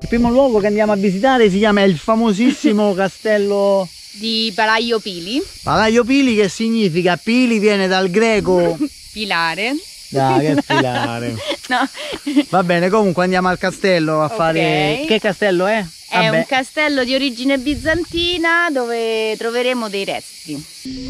primo luogo che andiamo a visitare si chiama il famosissimo castello di Palaio Pili. Palaio Pili, che significa Pili, viene dal greco Pilare. dai, che pilare. No. Va bene, comunque andiamo al castello a fare. Che castello è? È un castello di origine bizantina dove troveremo dei resti.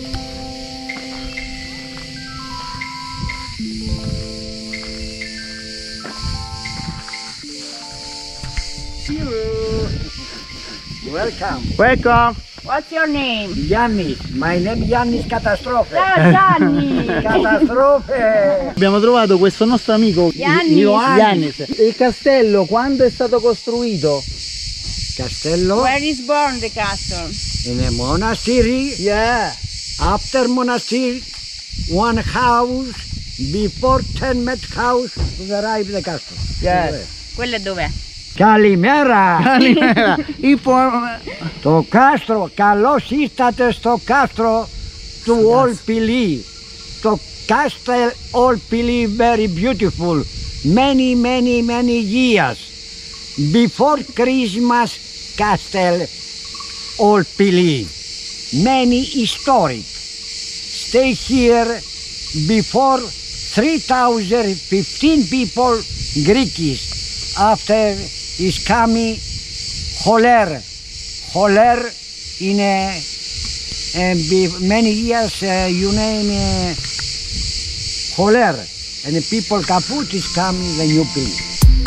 Welcome. Welcome. What's your name? Yannis. My name is Yannis Catastrofe. Ciao Gianni! Catastrofe. Abbiamo trovato questo nostro amico Giannis. Il castello quando è stato costruito? Castello Where is born the castle? in a monastery. Yeah. After monastery, one house before 10 met house to arrive the castle. Yes. Quello è dov'è? Kalimera. Inform. To Castro, kalos istate sto Castro to all Pili. To Castle all Pili very beautiful. Many years before Christmas, Castle all Pili. Many historic. Stay here before 3015 people Greeks. After is coming Holer in many years you name Holer, and the people Kaput is coming the new Pili.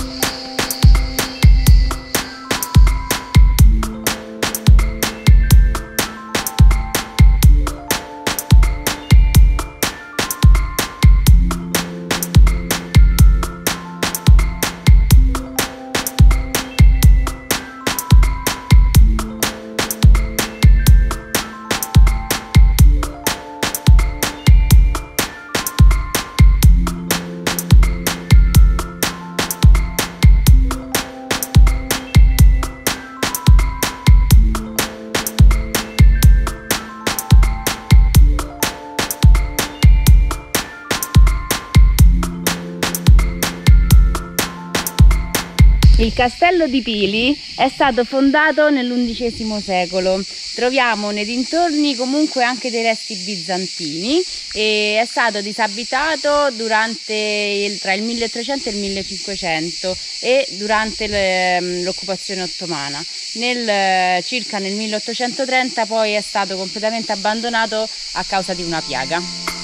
Il castello di Pili è stato fondato nell'XI secolo. Troviamo nei dintorni comunque anche dei resti bizantini e è stato disabitato tra il 1300 e il 1500 e durante l'occupazione ottomana. Circa nel 1830 poi è stato completamente abbandonato a causa di una piaga.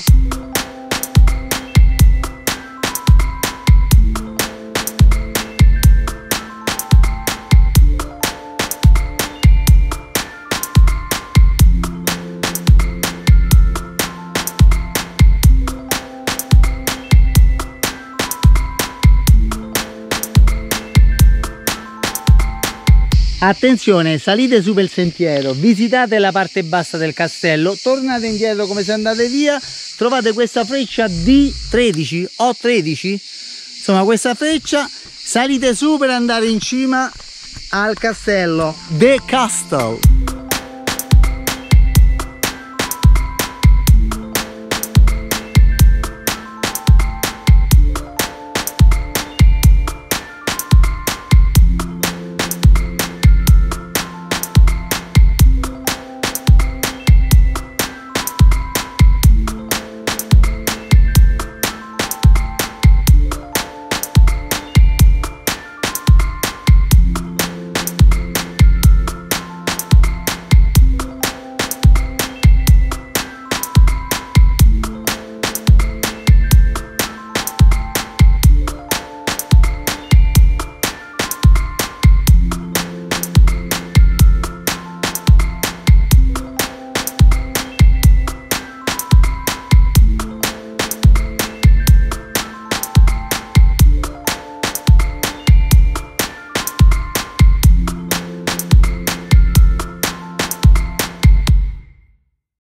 Attenzione, salite su per il sentiero, visitate la parte bassa del castello, tornate indietro come se andate via, trovate questa freccia D13 o 13, insomma questa freccia, salite su per andare in cima al castello, The Castle.